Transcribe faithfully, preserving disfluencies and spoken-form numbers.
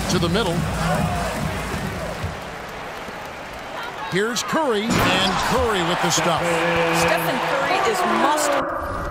to the middle. Here's Curry, and Curry with the stuff. Stephen Curry is must.